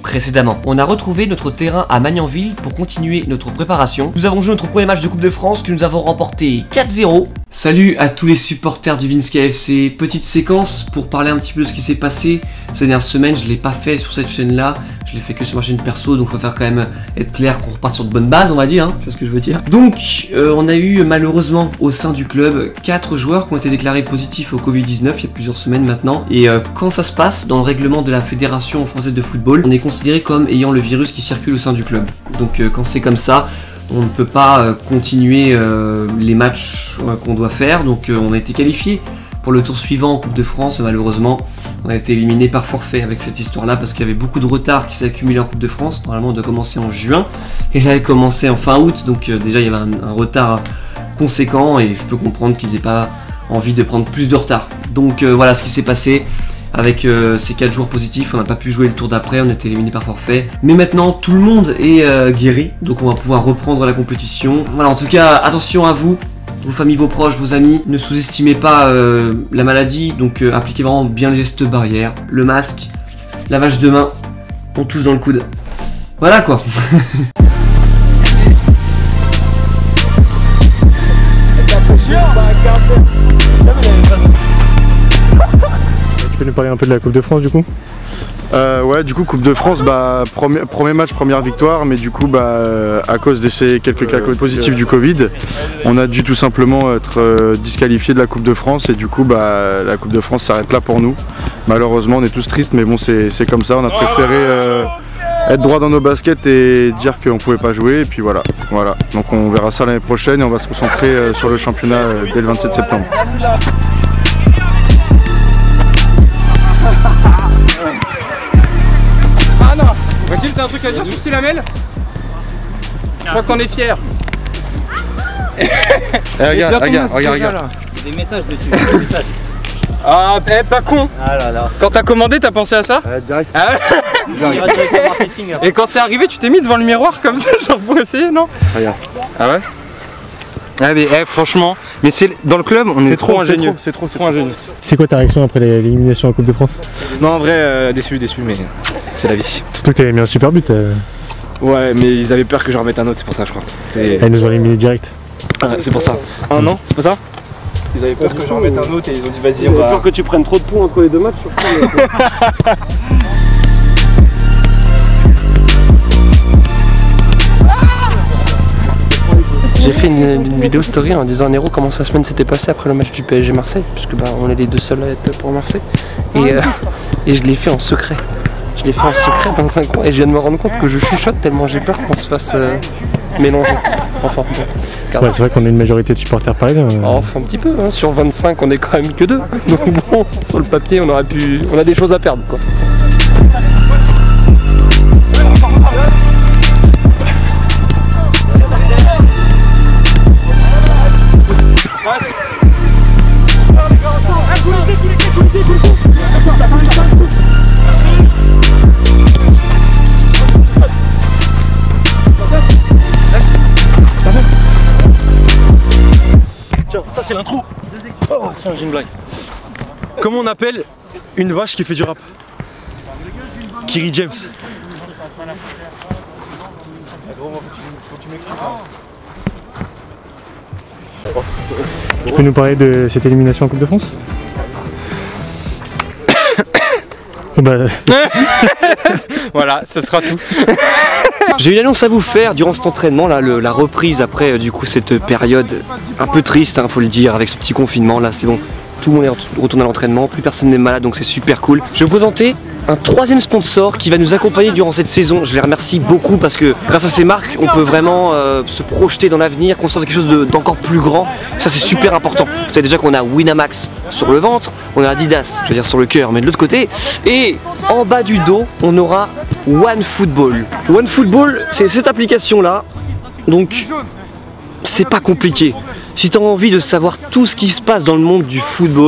précédemment. On a retrouvé notre terrain à Magnanville pour continuer notre préparation. Nous avons joué notre premier match de Coupe de France que nous avons remporté 4-0. Salut à tous les supporters du Vince KFC. Petite séquence pour parler un petit peu de ce qui s'est passé ces dernières semaines. Je ne l'ai pas fait sur cette chaîne-là, je l'ai fait que sur ma chaîne perso, donc il faut faire quand même être clair qu'on reparte sur de bonnes bases, on va dire, hein, tu vois ce que je veux dire. Donc, on a eu malheureusement au sein du club 4 joueurs qui ont été déclarés positifs au Covid-19 il y a plusieurs semaines maintenant. Et quand ça se passe, dans le règlement de la Fédération française de football, on est considéré comme ayant le virus qui circule au sein du club. Donc quand c'est comme ça, on ne peut pas continuer les matchs qu'on doit faire, donc on a été qualifié pour le tour suivant en Coupe de France, mais malheureusement on a été éliminé par forfait avec cette histoire là parce qu'il y avait beaucoup de retard qui s'est accumulé en Coupe de France. Normalement on doit commencer en juin et là elle commençait en fin août, donc déjà il y avait un retard conséquent et je peux comprendre qu'il n'ait pas envie de prendre plus de retard. Donc voilà ce qui s'est passé. Avec ces 4 jours positifs, on n'a pas pu jouer le tour d'après, on a été éliminé par forfait. Mais maintenant, tout le monde est guéri, donc on va pouvoir reprendre la compétition. Voilà, en tout cas, attention à vous, vos familles, vos proches, vos amis. Ne sous-estimez pas la maladie, donc appliquez vraiment bien les gestes barrières, le masque, lavage de mains, on tousse dans le coude. Voilà quoi. Tu peux nous parler un peu de la Coupe de France du coup? Ouais, du coup Coupe de France, premier match, première victoire, mais du coup à cause de ces quelques cas positifs du Covid, on a dû tout simplement être disqualifié de la Coupe de France et du coup la Coupe de France s'arrête là pour nous. Malheureusement on est tous tristes, mais bon c'est comme ça, on a préféré être droit dans nos baskets et dire qu'on pouvait pas jouer et puis voilà. Donc on verra ça l'année prochaine et on va se concentrer sur le championnat dès le 27 septembre. Ah non, Mathilde, t'as un truc à dire sur ces lamelles? Je crois que t'en es fier. Regarde. Des messages dessus, Ah, pas con. Ah là là. Quand t'as commandé, t'as pensé à ça? Direct. Ah ouais. Et quand c'est arrivé, tu t'es mis devant le miroir comme ça, genre pour essayer, non? Regarde. Ah ouais? Ah mais franchement, mais c'est dans le club, on est trop ingénieux. C'est trop ingénieux. C'est quoi ta réaction après l'élimination en Coupe de France? Non, en vrai, déçu, mais c'est la vie. Surtout que t'avais mis un super but. Ouais, mais ils avaient peur que j'en remette un autre, c'est pour ça, je crois. Ils nous ont éliminé direct. C'est pour ça. Un an, c'est pas ça? Ils avaient peur que j'en remette un autre et ils ont dit vas-y, on va... peur que tu prennes trop de points entre les deux matchs surtout. J'ai fait une vidéo story en disant à Nero comment sa semaine s'était passée après le match du PSG Marseille, puisque on est les deux seuls à être pour Marseille. Et je l'ai fait en secret. Je l'ai fait en secret dans un coin et je viens de me rendre compte que je chuchote tellement j'ai peur qu'on se fasse mélanger. Enfin bon. Ouais, c'est vrai qu'on a une majorité de supporters parisiens. Enfin un petit peu, hein. Sur 25 on est quand même que 2. Donc bon, sur le papier on a des choses à perdre quoi. Tiens, ça c'est l'intro. Oh, tiens, j'ai une blague. Comment on appelle une vache qui fait du rap? Kiri James. Tu peux nous parler de cette élimination en Coupe de France? Voilà, ce sera tout. J'ai une annonce à vous faire durant cet entraînement, là, la reprise après du coup cette période un peu triste, hein, faut le dire, avec ce petit confinement, là c'est bon, tout le monde est retourné à l'entraînement, plus personne n'est malade donc c'est super cool. Je vais vous présenter un 3e sponsor qui va nous accompagner durant cette saison. Je les remercie beaucoup parce que grâce à ces marques, on peut vraiment se projeter dans l'avenir, construire quelque chose d'encore plus grand. Ça c'est super important. Vous savez déjà qu'on a Winamax sur le ventre, on a Adidas, je veux dire sur le cœur, mais de l'autre côté. Et en bas du dos, on aura OneFootball. OneFootball, c'est cette application là. Donc c'est pas compliqué. Si tu as envie de savoir tout ce qui se passe dans le monde du football,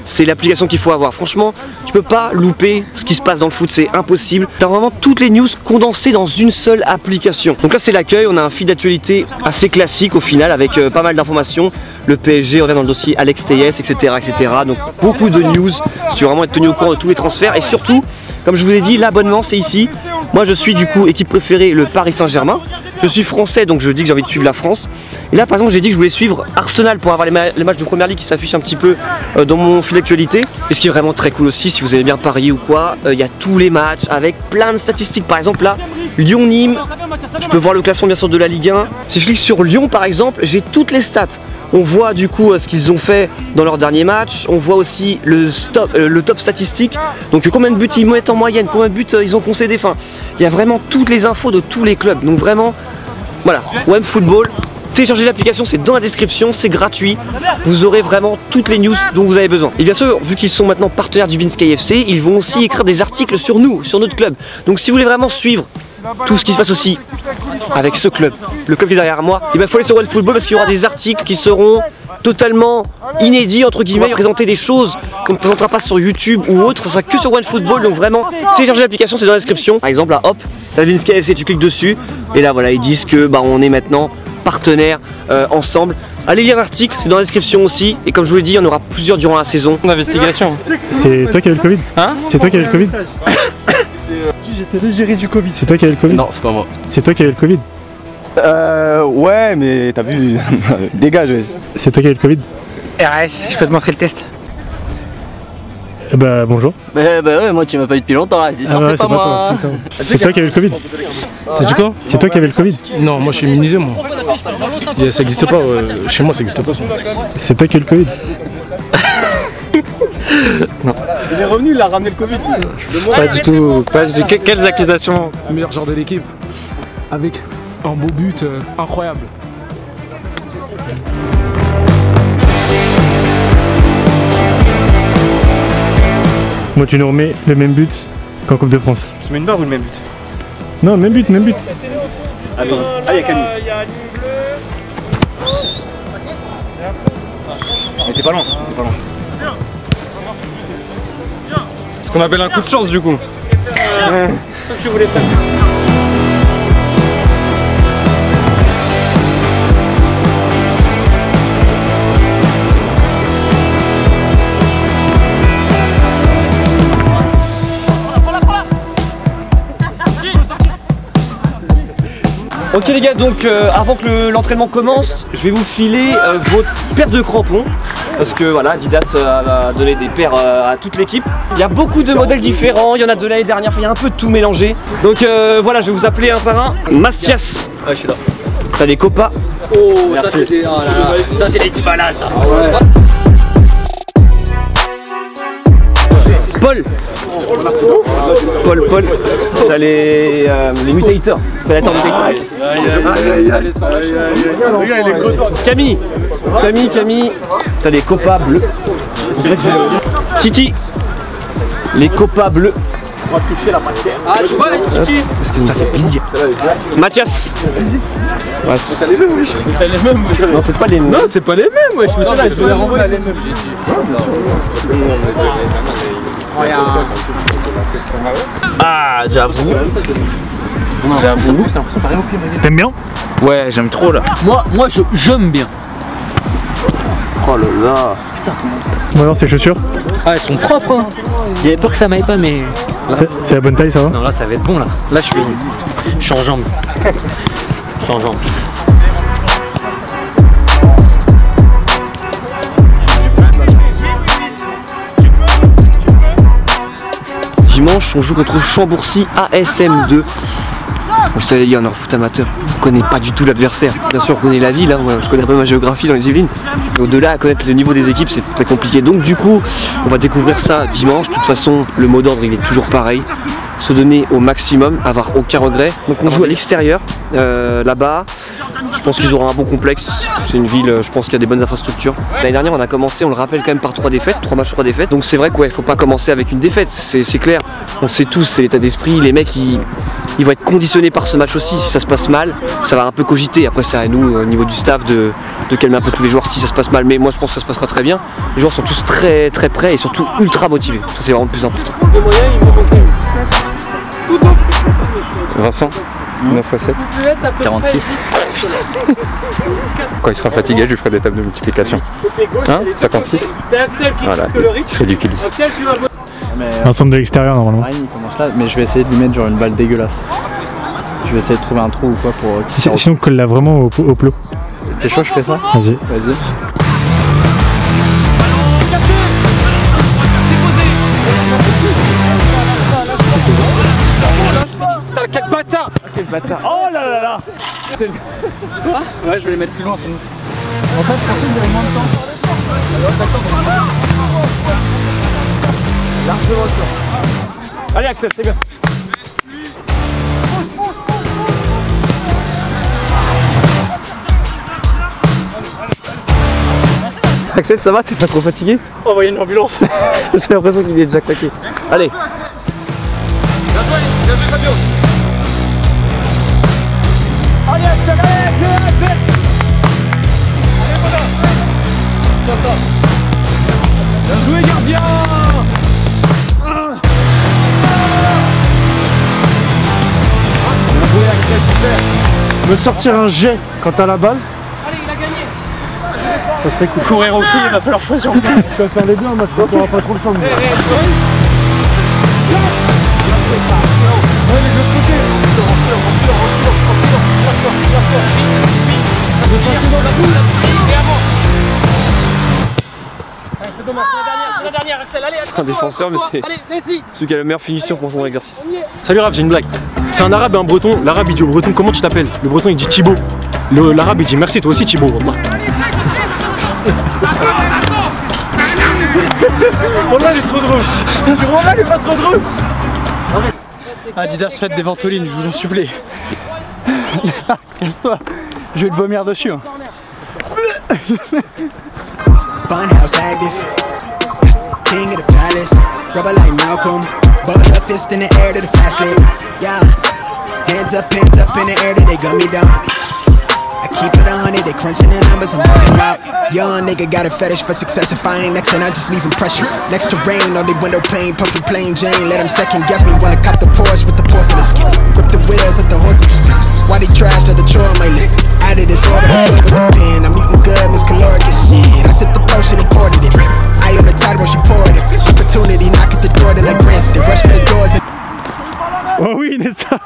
c'est l'application qu'il faut avoir. Franchement, tu peux pas louper ce qui se passe dans le foot, c'est impossible. T'as vraiment toutes les news condensées dans une seule application. Donc là c'est l'accueil, on a un feed d'actualité assez classique au final avec pas mal d'informations. Le PSG, on est dans le dossier Alex Telles, etc., etc. Donc beaucoup de news, si tu veux vraiment être tenu au courant de tous les transferts. Et surtout, comme je vous l'ai dit, l'abonnement c'est ici. Moi je suis du coup équipe préférée, le Paris Saint-Germain. Je suis français donc je dis que j'ai envie de suivre la France. Et là par exemple j'ai dit que je voulais suivre Arsenal pour avoir les matchs de première ligue qui s'affichent un petit peu dans mon fil d'actualité. Et ce qui est vraiment très cool aussi, si vous avez bien parié ou quoi, il y a tous les matchs avec plein de statistiques. Par exemple là, Lyon-Nîmes, je peux voir le classement bien sûr de la Ligue 1. Si je clique sur Lyon par exemple, j'ai toutes les stats. On voit du coup ce qu'ils ont fait dans leur dernier match, on voit aussi le top statistique, donc combien de buts ils mettent en moyenne, combien de buts ils ont concédé, enfin il y a vraiment toutes les infos de tous les clubs, donc vraiment voilà, OneFootball, téléchargez l'application, c'est dans la description, c'est gratuit, vous aurez vraiment toutes les news dont vous avez besoin. Et bien sûr, vu qu'ils sont maintenant partenaires du Vinsky FC, ils vont aussi écrire des articles sur nous, sur notre club, donc si vous voulez vraiment suivre tout ce qui se passe aussi avec ce club, le club qui est derrière moi, il faut aller sur OneFootball parce qu'il y aura des articles qui seront totalement inédits entre guillemets, présenter des choses qu'on ne présentera pas sur YouTube ou autre, ça sera que sur OneFootball, donc vraiment téléchargez l'application, c'est dans la description. Par exemple là hop, t'as le Vinsky FC, tu cliques dessus et là voilà ils disent que on est maintenant partenaires ensemble. Allez lire l'article, c'est dans la description aussi, et comme je vous l'ai dit, il y en aura plusieurs durant la saison d'investigation. C'est toi qui as eu le Covid? Hein? C'est toi qui as eu le Covid? J'étais légéré du Covid. C'est toi qui as eu le Covid? Non, c'est pas moi. C'est toi qui as eu le Covid? Ouais, mais t'as vu, dégage. Ouais. C'est toi qui as eu le Covid? RS, je peux te montrer le test? Bah bonjour. Bah ouais, moi tu m'as pas eu depuis longtemps là, c'est ouais, pas moi. C'est toi qui as eu le Covid? T'as dit quoi? C'est toi qui avais le Covid? Non, moi je suis immunisé moi. Ça existe pas, chez moi ça existe pas ça. C'est toi qui as eu le Covid? Non. Il est revenu, il a ramené le Covid. Pas du tout, pas du tout. Quelles accusations? Meilleur joueur de l'équipe, avec un beau but incroyable. Moi tu nous remets le même but qu'en Coupe de France. Tu mets une barre ou le même but? Non, même but, même but. Attends, ah y'a Camille. Mais t'es pas loin, t'es pas loin. Ce qu'on appelle un coup de chance du coup. Tu voulais faire. Ok les gars, donc avant que l'entraînement commence, je vais vous filer votre paire de crampons. Parce que voilà, Adidas a donné des paires à toute l'équipe. Il y a beaucoup de modèles différents, il y en a de l'année dernière, il y a un peu de tout mélangé. Donc voilà, je vais vous appeler un par un. Mastias. Ouais, je suis là. T'as les Copa. Oh, merci. Ça c'est les petits balades ça. Ouais. Paul. Paul. T'as les mutators. Prédateurs mutators. Camille. T'as les Copa bleus. Titi. Les Copa bleus. On va toucher la matière. Ah, tu vois les Titi? Parce que ça fait plaisir. Mathias. Ouais, t'as les mêmes, oui. T'as les mêmes. Non, c'est pas les mêmes. Non, c'est pas les mêmes, ouais. Je me suis là, je vais les renvoyer les mêmes. Ah, j'avoue. T'aimes bien? Ouais, j'aime trop là. Moi j'aime bien. Oh là là. Putain, comment? Bon alors, ces chaussures? Ah, elles sont propres hein. J'avais peur que ça m'aille pas, mais... C'est la bonne taille, ça va? Non, là ça va être bon là. Là je suis en jambes. Je suis en jambes. Dimanche, on joue contre Chambourcy ASM2. Vous savez les gars, on est en foot amateur, on connaît pas du tout l'adversaire. Bien sûr, on connaît la ville, hein. Moi, je connais un peu ma géographie dans les Yvelines. Au-delà, à connaître le niveau des équipes, c'est très compliqué. Donc du coup, on va découvrir ça dimanche. De toute façon, le mot d'ordre, il est toujours pareil. Se donner au maximum, avoir aucun regret. Donc on joue à l'extérieur, là-bas. Je pense qu'ils auront un bon complexe. C'est une ville, je pense qu'il y a des bonnes infrastructures. L'année dernière, on a commencé, on le rappelle quand même, par 3 défaites, 3 matchs, 3 défaites. Donc c'est vrai qu'il faut pas commencer avec une défaite, c'est clair. On sait tous, c'est l'état d'esprit. Les mecs, ils ils vont être conditionnés par ce match aussi. Si ça se passe mal, ça va un peu cogiter. Après c'est à nous au niveau du staff de calmer un peu tous les joueurs si ça se passe mal, mais moi je pense que ça se passera très bien. Les joueurs sont tous très prêts et surtout ultra motivés. Ça c'est vraiment le plus important. Vincent, 9 x 7. 46. Quand il sera fatigué, je lui ferai des tables de multiplication. Hein 56. Voilà, il se ridiculise. Un centre de l'extérieur normalement. Il commence là, mais je vais essayer de lui mettre genre une balle dégueulasse. Je vais essayer de trouver un trou ou quoi pour... Sinon colle-la vraiment au plot. T'es chaud, je fais ça? Vas-y. Vas-y. Putain, quel bâtard! Quel bâtard! Oh là là là! Ouais, je vais les mettre plus loin. En fait, pour il y a moins de temps. Largement le temps. Allez Axel, c'est bien. Axel, ça va? T'es pas trop fatigué? Envoyez une ambulance. J'ai l'impression qu'il est déjà claqué. Allez. Bien joué Fabio. Allez Axel, allez Axel. Bien joué gardien. Bien joué Axel, super. Me sortir un jet quand t'as la balle. Allez, il a gagné. Ça serait cool. Courir au fil, il va falloir choisir. Tu vas faire les deux en match, t'auras pas trop le temps. C'est la dernière, Axel, allez, Un défenseur, mais c'est celui qui a la meilleure finition pour son exercice. Salut Raph, j'ai une blague. C'est un arabe et un breton. L'arabe il dit au breton comment tu t'appelles? Le breton il dit Thibaut. L'arabe il dit merci toi aussi Thibaut. Romain il est trop drôle. Romain il est pas trop drôle. Adidas faites des ventolines, je vous en supplie. Calme-toi, je vais te vomir dessus. Hein. Funhouse active, king of the palace, rubber like Malcolm, balled up fist in the air to the flashlight. Yeah, hands up in the air that they gun me down. I keep it 100, they crunching the numbers, I'm working out. Young nigga got a fetish for success. If I ain't next, then I just leave him pressure. Next to rain on the window pane, puffin' plain Jane. Let him second guess me, wanna cop the Porsche with the porcelain skin. Grip the wheels, let the horses why they trash to the chore on my list. Added this over the shit with the pen. I'm eating good, Miss Caloric as shit. I sipped the potion and poured it. I on the tide when she poured it. Opportunity knock at the door, then I grant. They rush for the doors. Oh oui, Nessa.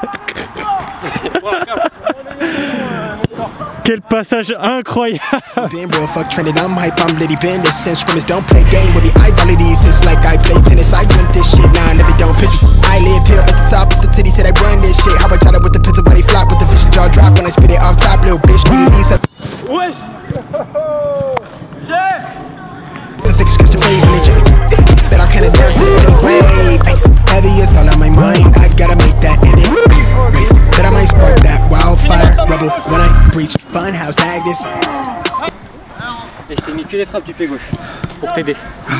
Quel passage incroyable. Been real fuck trending, I'm hype, I'm litty been this since scrimmage. Don't play game with me, I volley these hits like I play tennis. I win this shit, now I live it, don't pitch me. I live here at the top of the titty, said I run this shit. How I try to with the pistol, but they flop with the vision jaw drop when I spit it off top, little bitch. Really needs a Wesh. fix cause the fade when they jimmy. That I kinda done to anyway. Heavy is all on my mind, I gotta make that edit. That I might spark that wildfire rebel when I breach. Funhouse active. Et je t'ai mis que les frappes du pied gauche pour t'aider.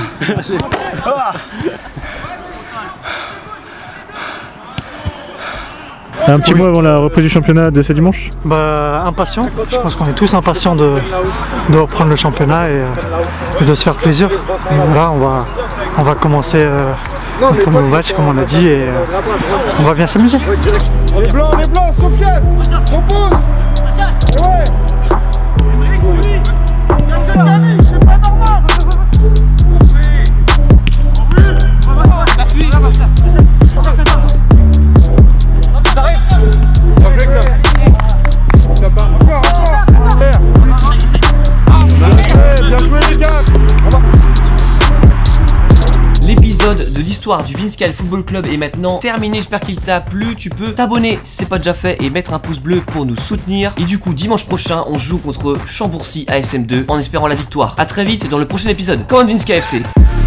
Un petit mot avant la reprise du championnat de ce dimanche? Bah impatient, je pense qu'on est tous impatients de reprendre le championnat et de se faire plaisir. Et voilà, on va commencer notre premier match comme on a dit et on va bien s'amuser. Les blancs, Sofiane, propose. Ouais. C'est pas normal. L'épisode de l'histoire du Vinscal Football Club est maintenant terminé, j'espère qu'il t'a plu. Tu peux t'abonner si c'est pas déjà fait et mettre un pouce bleu pour nous soutenir. Et du coup dimanche prochain on joue contre Chambourcy ASM2 en espérant la victoire. A très vite dans le prochain épisode. Come on Vinscal FC.